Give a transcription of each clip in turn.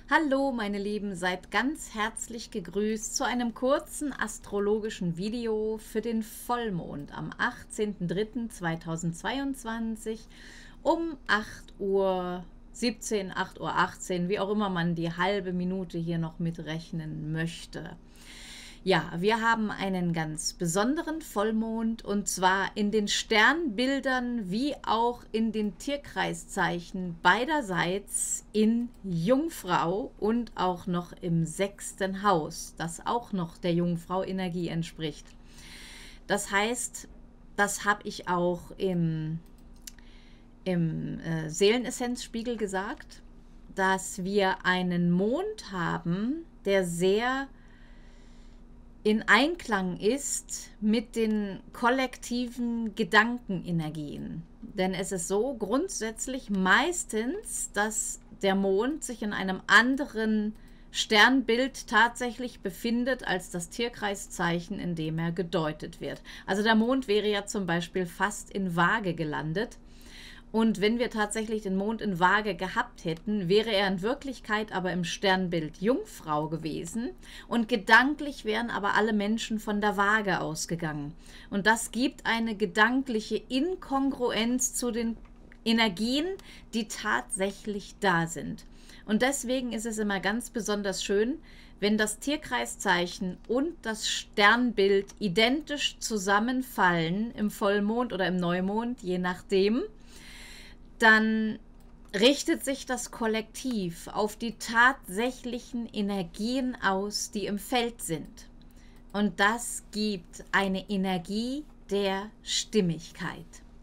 Hallo meine Lieben, seid ganz herzlich gegrüßt zu einem kurzen astrologischen Video für den Vollmond am 18.03.2022 um 8:17 Uhr, 8:18 Uhr, wie auch immer man die halbe Minute hier noch mitrechnen möchte. Ja, wir haben einen ganz besonderen Vollmond und zwar in den Sternbildern wie auch in den Tierkreiszeichen beiderseits in Jungfrau und auch noch im 6. Haus, das auch noch der Jungfrau-Energie entspricht. Das heißt, das habe ich auch im Seelenessenz-Spiegel gesagt, dass wir einen Mond haben, der sehr in Einklang ist mit den kollektiven Gedankenenergien. Denn es ist so grundsätzlich meistens, dass der Mond sich in einem anderen Sternbild tatsächlich befindet als das Tierkreiszeichen, in dem er gedeutet wird. Also der Mond wäre ja zum Beispiel fast in Waage gelandet. Und wenn wir tatsächlich den Mond in Waage gehabt hätten, wäre er in Wirklichkeit aber im Sternbild Jungfrau gewesen und gedanklich wären aber alle Menschen von der Waage ausgegangen. Und das gibt eine gedankliche Inkongruenz zu den Energien, die tatsächlich da sind. Und deswegen ist es immer ganz besonders schön, wenn das Tierkreiszeichen und das Sternbild identisch zusammenfallen im Vollmond oder im Neumond, je nachdem. Dann richtet sich das Kollektiv auf die tatsächlichen Energien aus, die im Feld sind. Und das gibt eine Energie der Stimmigkeit.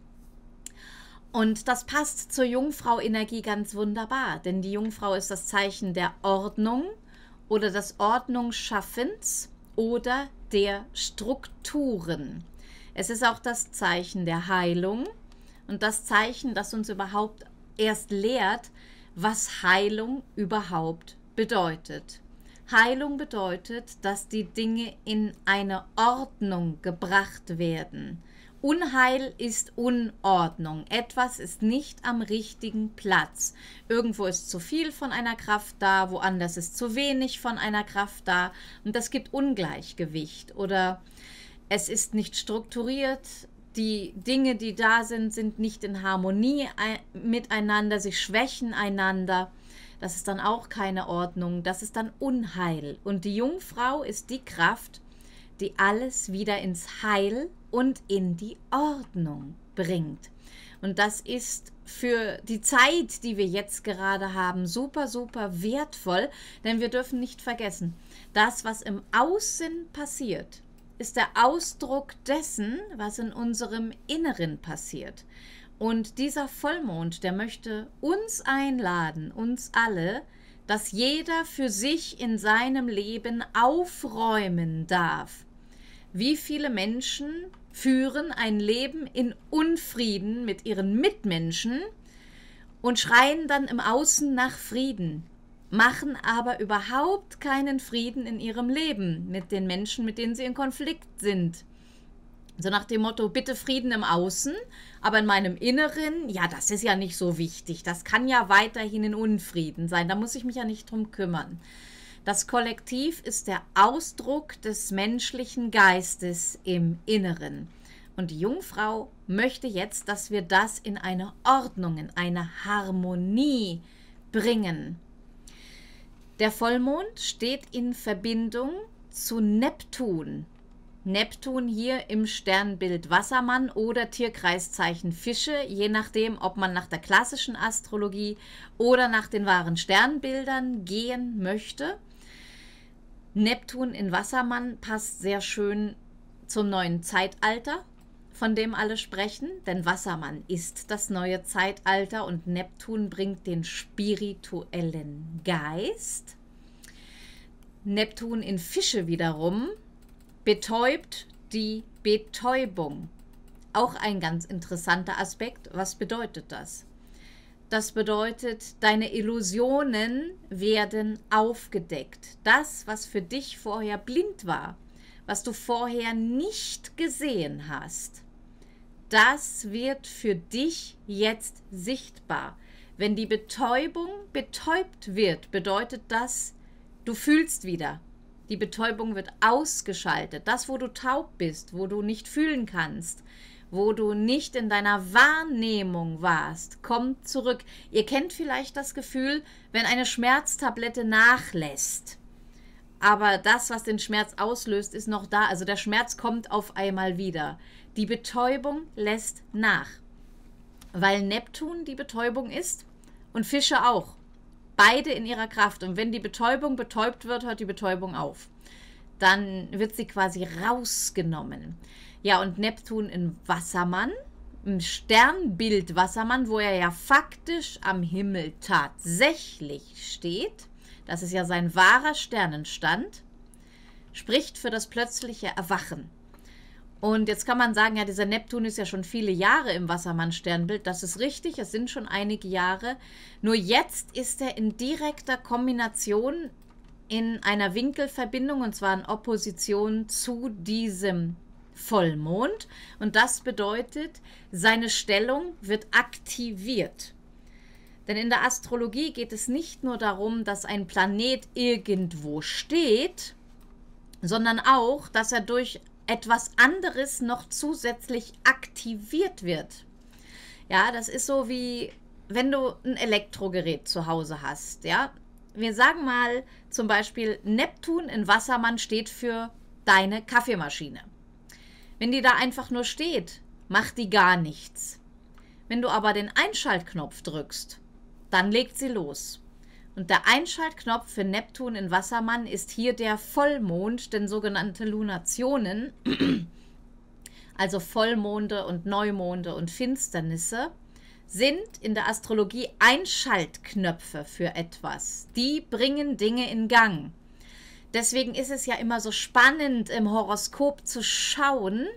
Und das passt zur Jungfrau-Energie ganz wunderbar, denn die Jungfrau ist das Zeichen der Ordnung oder des Ordnungsschaffens oder der Strukturen. Es ist auch das Zeichen der Heilung. Und das Zeichen, das uns überhaupt erst lehrt, was Heilung überhaupt bedeutet. Heilung bedeutet, dass die Dinge in eine Ordnung gebracht werden. Unheil ist Unordnung. Etwas ist nicht am richtigen Platz. Irgendwo ist zu viel von einer Kraft da, woanders ist zu wenig von einer Kraft da. Und das gibt Ungleichgewicht oder es ist nicht strukturiert. Die Dinge, die da sind, sind nicht in Harmonie miteinander, sie schwächen einander. Das ist dann auch keine Ordnung, das ist dann Unheil. Und die Jungfrau ist die Kraft, die alles wieder ins Heil und in die Ordnung bringt. Und das ist für die Zeit, die wir jetzt gerade haben, super, super wertvoll, denn wir dürfen nicht vergessen, das, was im Außen passiert, ist der Ausdruck dessen, was in unserem Inneren passiert. Und dieser Vollmond, der möchte uns einladen, uns alle, dass jeder für sich in seinem Leben aufräumen darf. Wie viele Menschen führen ein Leben in Unfrieden mit ihren Mitmenschen und schreien dann im Außen nach Frieden, machen aber überhaupt keinen Frieden in ihrem Leben mit den Menschen, mit denen sie in Konflikt sind. So nach dem Motto, bitte Frieden im Außen, aber in meinem Inneren, ja, das ist ja nicht so wichtig. Das kann ja weiterhin in Unfrieden sein. Da muss ich mich ja nicht drum kümmern. Das Kollektiv ist der Ausdruck des menschlichen Geistes im Inneren. Und die Jungfrau möchte jetzt, dass wir das in eine Ordnung, in eine Harmonie bringen. Der Vollmond steht in Verbindung zu Neptun. Neptun hier im Sternbild Wassermann oder Tierkreiszeichen Fische, je nachdem, ob man nach der klassischen Astrologie oder nach den wahren Sternbildern gehen möchte. Neptun in Wassermann passt sehr schön zum neuen Zeitalter, von dem alle sprechen, denn Wassermann ist das neue Zeitalter und Neptun bringt den spirituellen Geist. Neptun in Fische wiederum betäubt die Betäubung. Auch ein ganz interessanter Aspekt. Was bedeutet das? Das bedeutet, deine Illusionen werden aufgedeckt. Das, was für dich vorher blind war, was du vorher nicht gesehen hast, das wird für dich jetzt sichtbar. Wenn die Betäubung betäubt wird, bedeutet das, du fühlst wieder. Die Betäubung wird ausgeschaltet. Das, wo du taub bist, wo du nicht fühlen kannst, wo du nicht in deiner Wahrnehmung warst, kommt zurück. Ihr kennt vielleicht das Gefühl, wenn eine Schmerztablette nachlässt. Aber das, was den Schmerz auslöst, ist noch da. Also der Schmerz kommt auf einmal wieder. Die Betäubung lässt nach. Weil Neptun die Betäubung ist und Fische auch. Beide in ihrer Kraft. Und wenn die Betäubung betäubt wird, hört die Betäubung auf. Dann wird sie quasi rausgenommen. Ja, und Neptun in Wassermann, im Sternbild Wassermann, wo er ja faktisch am Himmel tatsächlich steht, das ist ja sein wahrer Sternenstand, spricht für das plötzliche Erwachen. Und jetzt kann man sagen, ja, dieser Neptun ist ja schon viele Jahre im Wassermann-Sternbild. Das ist richtig, es sind schon einige Jahre. Nur jetzt ist er in direkter Kombination in einer Winkelverbindung, und zwar in Opposition zu diesem Vollmond. Und das bedeutet, seine Stellung wird aktiviert. Denn in der Astrologie geht es nicht nur darum, dass ein Planet irgendwo steht, sondern auch, dass er durch etwas anderes noch zusätzlich aktiviert wird. Ja, das ist so wie, wenn du ein Elektrogerät zu Hause hast. Ja, wir sagen mal zum Beispiel, Neptun in Wassermann steht für deine Kaffeemaschine. Wenn die da einfach nur steht, macht die gar nichts. Wenn du aber den Einschaltknopf drückst, dann legt sie los. Und der Einschaltknopf für Neptun in Wassermann ist hier der Vollmond, denn sogenannte Lunationen, also Vollmonde und Neumonde und Finsternisse, sind in der Astrologie Einschaltknöpfe für etwas. Die bringen Dinge in Gang. Deswegen ist es ja immer so spannend, im Horoskop zu schauen,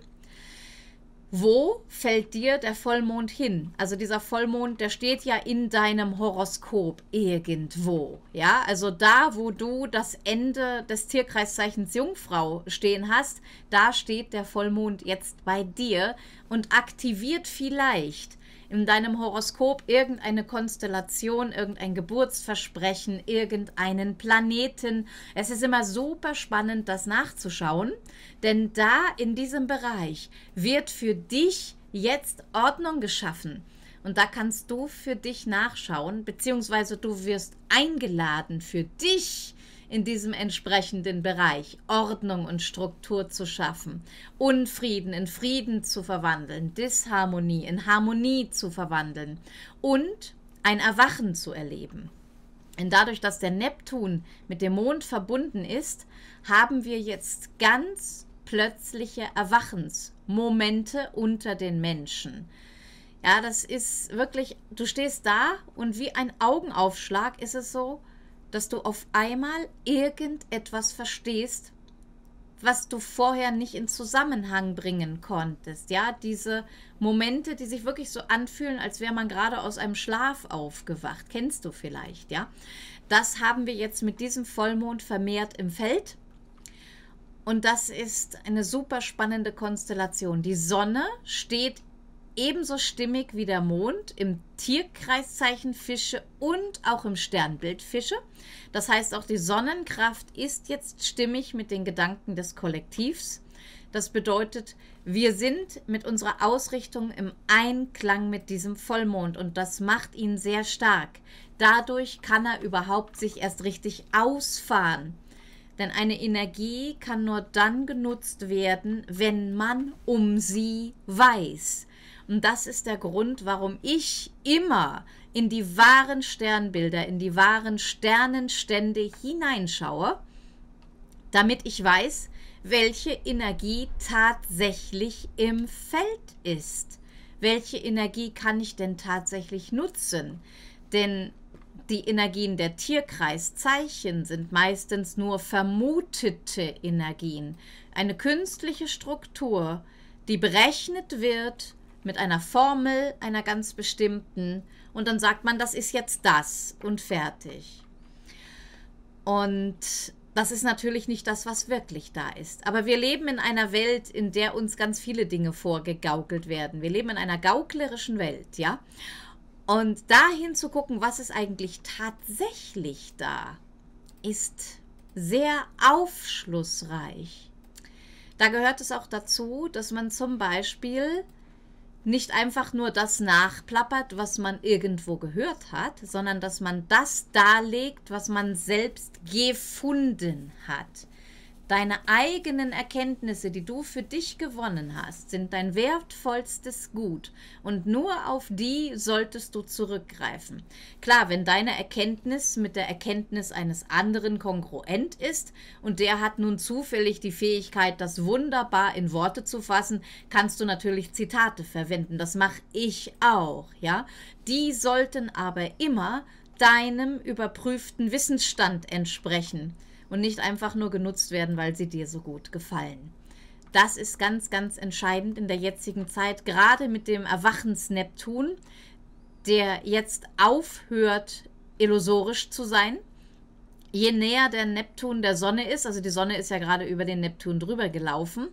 wo fällt dir der Vollmond hin? Also dieser Vollmond, der steht ja in deinem Horoskop irgendwo. Ja, also da, wo du das Ende des Tierkreiszeichens Jungfrau stehen hast, da steht der Vollmond jetzt bei dir und aktiviert vielleicht in deinem Horoskop irgendeine Konstellation, irgendein Geburtsversprechen, irgendeinen Planeten. Es ist immer super spannend, das nachzuschauen, denn da in diesem Bereich wird für dich jetzt Ordnung geschaffen. Und da kannst du für dich nachschauen, beziehungsweise du wirst eingeladen, für dich in diesem entsprechenden Bereich Ordnung und Struktur zu schaffen, Unfrieden in Frieden zu verwandeln, Disharmonie in Harmonie zu verwandeln und ein Erwachen zu erleben. Und dadurch, dass der Neptun mit dem Mond verbunden ist, haben wir jetzt ganz plötzliche Erwachensmomente unter den Menschen. Ja, das ist wirklich, du stehst da und wie ein Augenaufschlag ist es so, dass du auf einmal irgendetwas verstehst, was du vorher nicht in Zusammenhang bringen konntest. Ja, diese Momente, die sich wirklich so anfühlen, als wäre man gerade aus einem Schlaf aufgewacht. Kennst du vielleicht, ja? Das haben wir jetzt mit diesem Vollmond vermehrt im Feld. Und das ist eine super spannende Konstellation. Die Sonne steht ebenso stimmig wie der Mond im Tierkreiszeichen Fische und auch im Sternbild Fische. Das heißt, auch die Sonnenkraft ist jetzt stimmig mit den Gedanken des Kollektivs. Das bedeutet, wir sind mit unserer Ausrichtung im Einklang mit diesem Vollmond und das macht ihn sehr stark. Dadurch kann er überhaupt sich erst richtig ausfahren. Denn eine Energie kann nur dann genutzt werden, wenn man um sie weiß. Und das ist der Grund, warum ich immer in die wahren Sternbilder, in die wahren Sternenstände hineinschaue, damit ich weiß, welche Energie tatsächlich im Feld ist. Welche Energie kann ich denn tatsächlich nutzen? Denn die Energien der Tierkreiszeichen sind meistens nur vermutete Energien. Eine künstliche Struktur, die berechnet wird mit einer Formel, einer ganz bestimmten, und dann sagt man, das ist jetzt das und fertig. Und das ist natürlich nicht das, was wirklich da ist. Aber wir leben in einer Welt, in der uns ganz viele Dinge vorgegaukelt werden. Wir leben in einer gauklerischen Welt, ja. Und dahin zu gucken, was ist eigentlich tatsächlich da, ist sehr aufschlussreich. Da gehört es auch dazu, dass man zum Beispiel nicht einfach nur das nachplappert, was man irgendwo gehört hat, sondern dass man das darlegt, was man selbst gefunden hat. Deine eigenen Erkenntnisse, die du für dich gewonnen hast, sind dein wertvollstes Gut und nur auf die solltest du zurückgreifen. Klar, wenn deine Erkenntnis mit der Erkenntnis eines anderen kongruent ist und der hat nun zufällig die Fähigkeit, das wunderbar in Worte zu fassen, kannst du natürlich Zitate verwenden. Das mache ich auch, ja. Die sollten aber immer deinem überprüften Wissensstand entsprechen und nicht einfach nur genutzt werden, weil sie dir so gut gefallen. Das ist ganz, ganz entscheidend in der jetzigen Zeit, gerade mit dem Erwachens-Neptun, der jetzt aufhört, illusorisch zu sein. Je näher der Neptun der Sonne ist, also die Sonne ist ja gerade über den Neptun drüber gelaufen,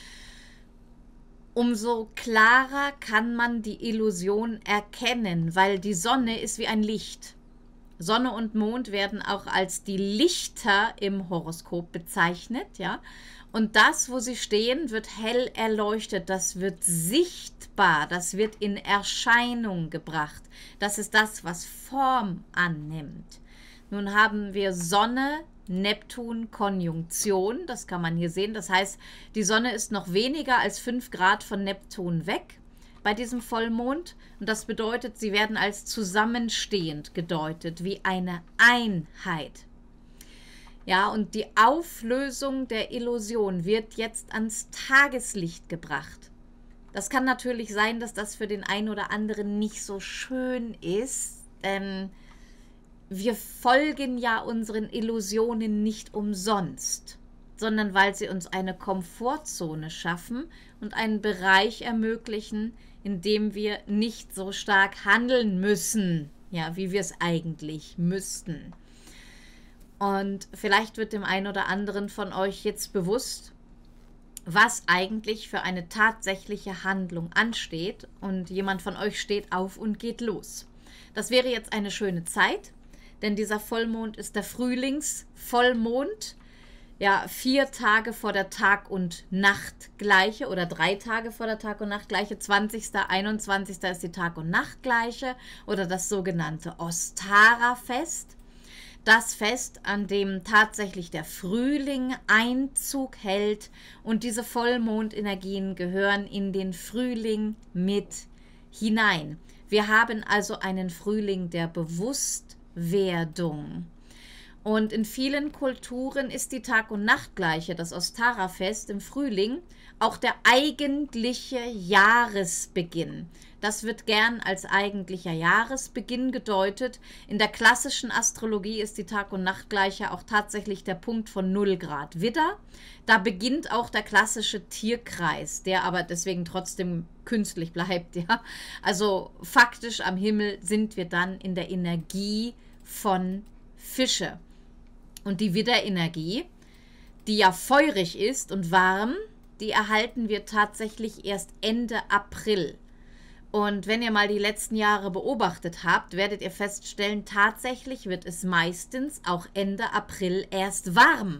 umso klarer kann man die Illusion erkennen, weil die Sonne ist wie ein Licht. Sonne und Mond werden auch als die Lichter im Horoskop bezeichnet, ja. Und das, wo sie stehen, wird hell erleuchtet, das wird sichtbar, das wird in Erscheinung gebracht. Das ist das, was Form annimmt. Nun haben wir Sonne, Neptun, Konjunktion, das kann man hier sehen. Das heißt, die Sonne ist noch weniger als 5 Grad von Neptun weg bei diesem Vollmond. Und das bedeutet, sie werden als zusammenstehend gedeutet, wie eine Einheit. Ja, und die Auflösung der Illusion wird jetzt ans Tageslicht gebracht. Das kann natürlich sein, dass das für den einen oder anderen nicht so schön ist, denn wir folgen ja unseren Illusionen nicht umsonst, sondern weil sie uns eine Komfortzone schaffen und einen Bereich ermöglichen, in dem wir nicht so stark handeln müssen, ja, wie wir es eigentlich müssten. Und vielleicht wird dem einen oder anderen von euch jetzt bewusst, was eigentlich für eine tatsächliche Handlung ansteht, und jemand von euch steht auf und geht los. Das wäre jetzt eine schöne Zeit, denn dieser Vollmond ist der Frühlingsvollmond, ja, 4 Tage vor der Tag- und Nachtgleiche oder 3 Tage vor der Tag- und Nachtgleiche, 20., 21. ist die Tag- und Nachtgleiche oder das sogenannte Ostara-Fest. Das Fest, an dem tatsächlich der Frühling Einzug hält, und diese Vollmondenergien gehören in den Frühling mit hinein. Wir haben also einen Frühling der Bewusstwerdung. Und in vielen Kulturen ist die Tag- und Nachtgleiche, das Ostara-Fest im Frühling, auch der eigentliche Jahresbeginn. Das wird gern als eigentlicher Jahresbeginn gedeutet. In der klassischen Astrologie ist die Tag- und Nachtgleiche auch tatsächlich der Punkt von 0 Grad Widder. Da beginnt auch der klassische Tierkreis, der aber deswegen trotzdem künstlich bleibt. Ja? Also faktisch am Himmel sind wir dann in der Energie von Fische. Und die Widderenergie, die ja feurig ist und warm, die erhalten wir tatsächlich erst Ende April. Und wenn ihr mal die letzten Jahre beobachtet habt, werdet ihr feststellen, tatsächlich wird es meistens auch Ende April erst warm.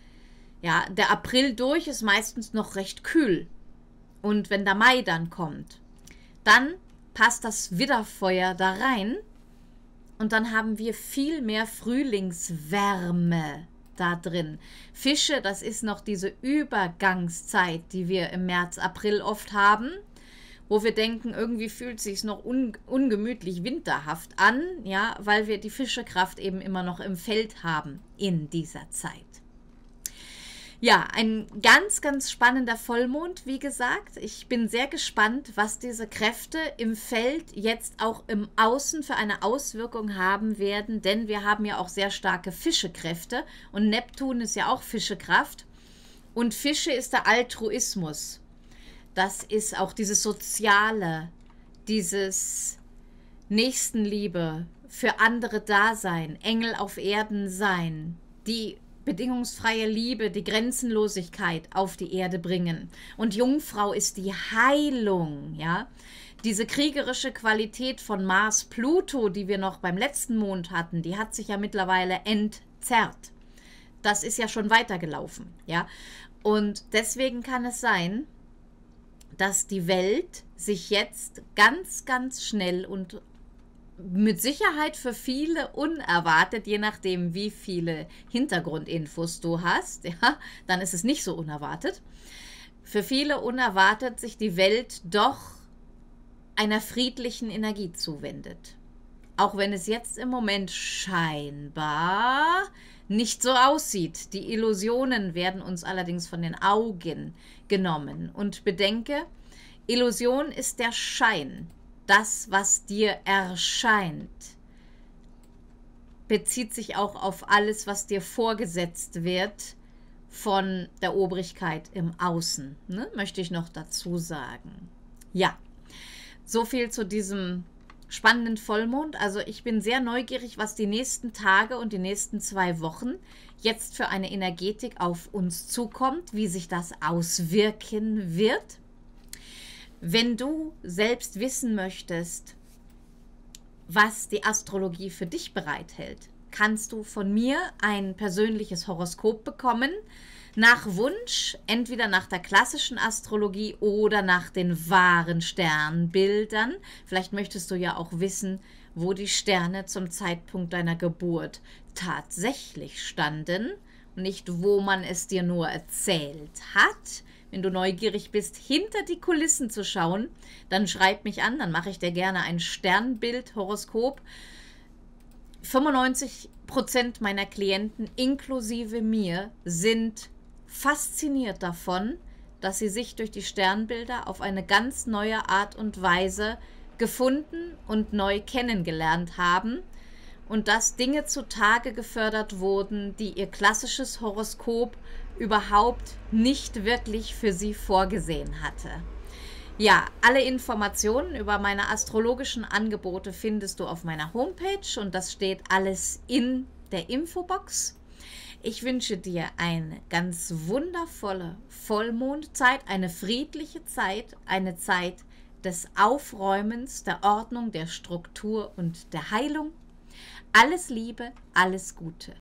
Ja, der April durch ist meistens noch recht kühl. Und wenn der Mai dann kommt, dann passt das Widderfeuer da rein. Und dann haben wir viel mehr Frühlingswärme da drin. Fische, das ist noch diese Übergangszeit, die wir im März, April oft haben, wo wir denken, irgendwie fühlt es sich noch ungemütlich winterhaft an, ja, weil wir die Fischekraft eben immer noch im Feld haben in dieser Zeit. Ja, ein ganz, ganz spannender Vollmond, wie gesagt. Ich bin sehr gespannt, was diese Kräfte im Feld jetzt auch im Außen für eine Auswirkung haben werden, denn wir haben ja auch sehr starke Fischekräfte und Neptun ist ja auch Fischekraft und Fische ist der Altruismus. Das ist auch dieses Soziale, dieses Nächstenliebe, für andere Dasein, Engel auf Erden sein, die bedingungsfreie Liebe, die Grenzenlosigkeit auf die Erde bringen. Und Jungfrau ist die Heilung, ja. Diese kriegerische Qualität von Mars-Pluto, die wir noch beim letzten Mond hatten, die hat sich ja mittlerweile entzerrt. Das ist ja schon weitergelaufen, ja. Und deswegen kann es sein, dass die Welt sich jetzt ganz, ganz schnell und mit Sicherheit für viele unerwartet, je nachdem, wie viele Hintergrundinfos du hast, ja, dann ist es nicht so unerwartet. Für viele unerwartet sich die Welt doch einer friedlichen Energie zuwendet. Auch wenn es jetzt im Moment scheinbar nicht so aussieht. Die Illusionen werden uns allerdings von den Augen genommen. Und bedenke, Illusion ist der Schein. Das, was dir erscheint, bezieht sich auch auf alles, was dir vorgesetzt wird von der Obrigkeit im Außen, ne? Möchte ich noch dazu sagen. Ja, so viel zu diesem spannenden Vollmond. Also ich bin sehr neugierig, was die nächsten Tage und die nächsten 2 Wochen jetzt für eine Energetik auf uns zukommt, wie sich das auswirken wird. Wenn du selbst wissen möchtest, was die Astrologie für dich bereithält, kannst du von mir ein persönliches Horoskop bekommen, nach Wunsch, entweder nach der klassischen Astrologie oder nach den wahren Sternbildern. Vielleicht möchtest du ja auch wissen, wo die Sterne zum Zeitpunkt deiner Geburt tatsächlich standen und nicht, wo man es dir nur erzählt hat. Wenn du neugierig bist, hinter die Kulissen zu schauen, dann schreib mich an, dann mache ich dir gerne ein Sternbild-Horoskop. 95% meiner Klienten, inklusive mir, sind fasziniert davon, dass sie sich durch die Sternbilder auf eine ganz neue Art und Weise gefunden und neu kennengelernt haben und dass Dinge zutage gefördert wurden, die ihr klassisches Horoskop überhaupt nicht wirklich für sie vorgesehen hatte. Ja, alle Informationen über meine astrologischen Angebote findest du auf meiner Homepage und das steht alles in der Infobox. Ich wünsche dir eine ganz wundervolle Vollmondzeit, eine friedliche Zeit, eine Zeit des Aufräumens, der Ordnung, der Struktur und der Heilung. Alles Liebe, alles Gute.